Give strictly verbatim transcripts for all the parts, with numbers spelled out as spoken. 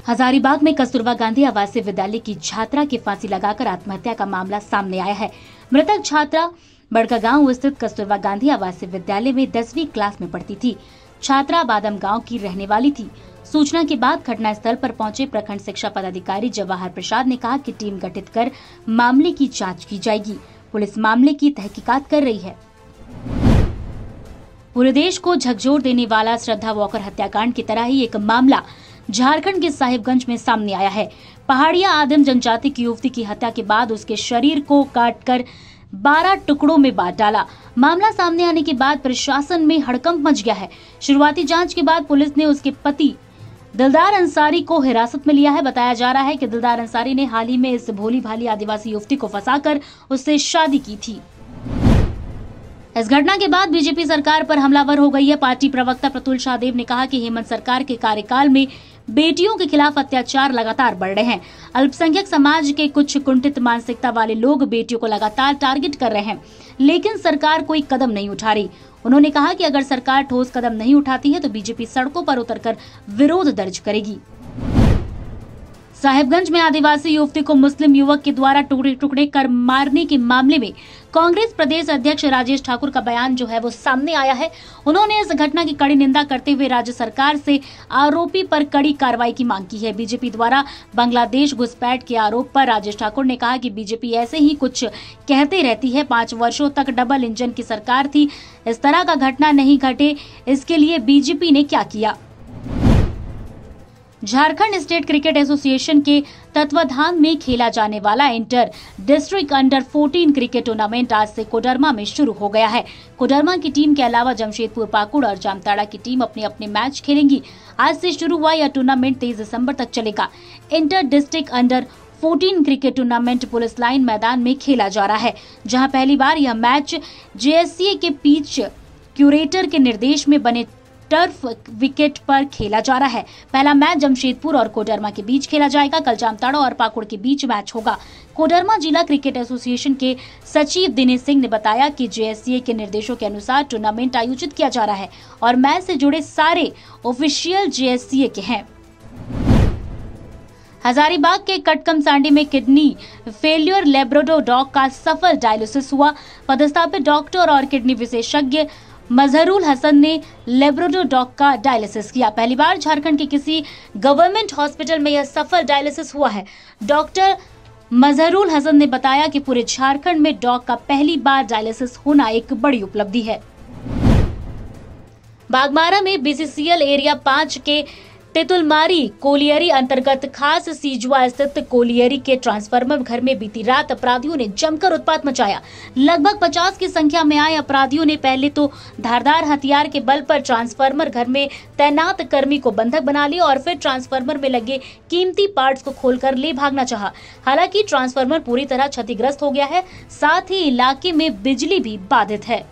हजारीबाग में कस्तूरबा गांधी आवासीय विद्यालय की छात्रा की फांसी लगाकर आत्महत्या का मामला सामने आया है। मृतक छात्रा बड़का गांव स्थित कस्तूरबा गांधी आवासीय विद्यालय में दसवीं क्लास में पढ़ती थी। छात्रा बादम गांव की रहने वाली थी। सूचना के बाद घटनास्थल पर पहुंचे प्रखंड शिक्षा पदाधिकारी जवाहर प्रसाद ने कहा कि टीम गठित कर मामले की जांच की जाएगी। पुलिस मामले की तहकीकात कर रही है। पूरे देश को झकझोर देने वाला श्रद्धा वॉकर हत्याकांड की तरह ही एक मामला झारखंड के साहिबगंज में सामने आया है। पहाड़िया आदिम जनजाति की युवती की हत्या के बाद उसके शरीर को काटकर बारह टुकड़ों में बांट डाला। मामला सामने आने के बाद प्रशासन में हड़कंप मच गया है। शुरुआती जांच के बाद पुलिस ने उसके पति दिलदार अंसारी को हिरासत में लिया है। बताया जा रहा है कि दिलदार अंसारी ने हाल ही में इस भोली भाली आदिवासी युवती को फंसाकर उससे शादी की थी। इस घटना के बाद बीजेपी सरकार पर हमलावर हो गई है। पार्टी प्रवक्ता प्रतुल शाहदेव ने कहा कि हेमंत सरकार के कार्यकाल में बेटियों के खिलाफ अत्याचार लगातार बढ़ रहे हैं। अल्पसंख्यक समाज के कुछ कुंठित मानसिकता वाले लोग बेटियों को लगातार टारगेट कर रहे हैं, लेकिन सरकार कोई कदम नहीं उठा रही। उन्होंने कहा कि अगर सरकार ठोस कदम नहीं उठाती है तो बीजेपी सड़कों पर उतरकर विरोध दर्ज करेगी। साहिबगंज में आदिवासी युवती को मुस्लिम युवक के द्वारा टुकड़े टुकड़े कर मारने के मामले में कांग्रेस प्रदेश अध्यक्ष राजेश ठाकुर का बयान जो है वो सामने आया है। उन्होंने इस घटना की कड़ी निंदा करते हुए राज्य सरकार से आरोपी पर कड़ी कार्रवाई की मांग की है। बीजेपी द्वारा बांग्लादेश घुसपैठ के आरोप पर राजेश ठाकुर ने कहा कि बीजेपी ऐसे ही कुछ कहते रहती है। पांच वर्षों तक डबल इंजन की सरकार थी, इस तरह का घटना नहीं घटे, इसके लिए बीजेपी ने क्या किया। झारखंड स्टेट क्रिकेट एसोसिएशन के तत्वाधान में खेला जाने वाला इंटर डिस्ट्रिक्ट अंडर चौदह क्रिकेट टूर्नामेंट आज से कोडरमा में शुरू हो गया है। कोडरमा की टीम के अलावा जमशेदपुर, पाकुड़ और जामताड़ा की टीम अपने अपने मैच खेलेंगी। आज से शुरू हुआ यह टूर्नामेंट तेईस दिसंबर तक चलेगा। इंटर डिस्ट्रिक्ट अंडर चौदह क्रिकेट टूर्नामेंट पुलिस लाइन मैदान में खेला जा रहा है, जहां पहली बार यह मैच जेएससीए के पिच क्यूरेटर के निर्देश में बने टर्फ विकेट पर खेला जा रहा है। पहला मैच जमशेदपुर और कोडरमा के बीच खेला जाएगा। कल जामताड़ा और पाकुड़ के बीच मैच होगा। कोडरमा जिला क्रिकेट एसोसिएशन के सचिव दिनेश सिंह ने बताया कि जेएससीए के निर्देशों के अनुसार टूर्नामेंट आयोजित किया जा रहा है और मैच से जुड़े सारे ऑफिशियल जेएससीए के हैं। हजारीबाग के कटकमसांडी में किडनी फेल्योर लेब्राडोर डॉग का सफल डायलिसिस हुआ। पदस्थापित डॉक्टर और किडनी विशेषज्ञ मजहरुल हसन ने लेब्राडोर डॉग का डायलिसिस किया। पहली बार झारखंड के किसी गवर्नमेंट हॉस्पिटल में यह सफल डायलिसिस हुआ है। डॉक्टर मजहरुल हसन ने बताया कि पूरे झारखंड में डॉग का पहली बार डायलिसिस होना एक बड़ी उपलब्धि है। बागमारा में बीसीसीएल एरिया पाँच के तेतुलमारी कोलियरी अंतर्गत खास सीजुआ स्थित कोलियरी के ट्रांसफार्मर घर में बीती रात अपराधियों ने जमकर उत्पात मचाया। लगभग पचास की संख्या में आए अपराधियों ने पहले तो धारदार हथियार के बल पर ट्रांसफार्मर घर में तैनात कर्मी को बंधक बना लिया और फिर ट्रांसफार्मर में लगे कीमती पार्ट्स को खोलकर ले भागना चाहा। हालांकि ट्रांसफार्मर पूरी तरह क्षतिग्रस्त हो गया है, साथ ही इलाके में बिजली भी बाधित है।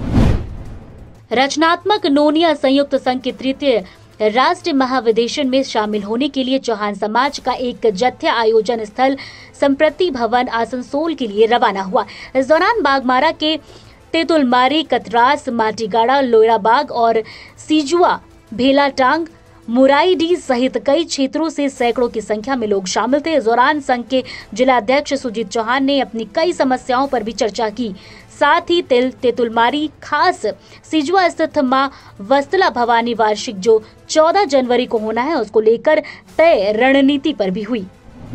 रचनात्मक नोनिया संयुक्त संघ के तृतीय राष्ट्रीय महाविदेशन में शामिल होने के लिए चौहान समाज का एक जत्था आयोजन स्थल संप्रति भवन आसनसोल के लिए रवाना हुआ। इस दौरान बागमारा के तेतुलमारी, कतरास, माटीगाड़ा, लोयराबाग और सीजुआ, भेलाटांग, मुराईडी सहित कई क्षेत्रों से सैकड़ों की संख्या में लोग शामिल थे। इस दौरान संघ के जिला अध्यक्ष सुजीत चौहान ने अपनी कई समस्याओं पर भी चर्चा की। साथ ही तेल तेतुलमारी खास सीजुआ स्थित मां वस्तला भवानी वार्षिक जो चौदह जनवरी को होना है उसको लेकर तय रणनीति पर भी हुई।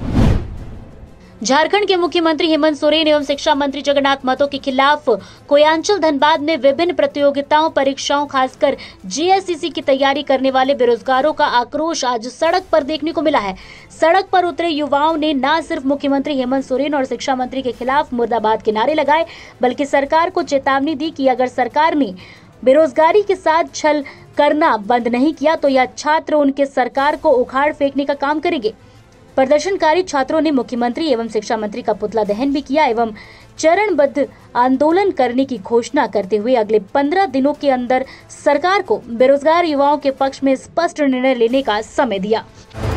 झारखंड के मुख्यमंत्री हेमंत सोरेन एवं शिक्षा मंत्री जगन्नाथ महतो के खिलाफ कोयांचल धनबाद में विभिन्न प्रतियोगिताओं, परीक्षाओं, खासकर जेएससीसी की तैयारी करने वाले बेरोजगारों का आक्रोश आज सड़क पर देखने को मिला है। सड़क पर उतरे युवाओं ने न सिर्फ मुख्यमंत्री हेमंत सोरेन और शिक्षा मंत्री के खिलाफ मुर्दाबाद के नारे लगाए, बल्कि सरकार को चेतावनी दी कि अगर सरकार ने बेरोजगारी के साथ छल करना बंद नहीं किया तो यह छात्र उनके सरकार को उखाड़ फेंकने का काम करेंगे। प्रदर्शनकारी छात्रों ने मुख्यमंत्री एवं शिक्षा मंत्री का पुतला दहन भी किया एवं चरणबद्ध आंदोलन करने की घोषणा करते हुए अगले पंद्रह दिनों के अंदर सरकार को बेरोजगार युवाओं के पक्ष में स्पष्ट निर्णय लेने का समय दिया।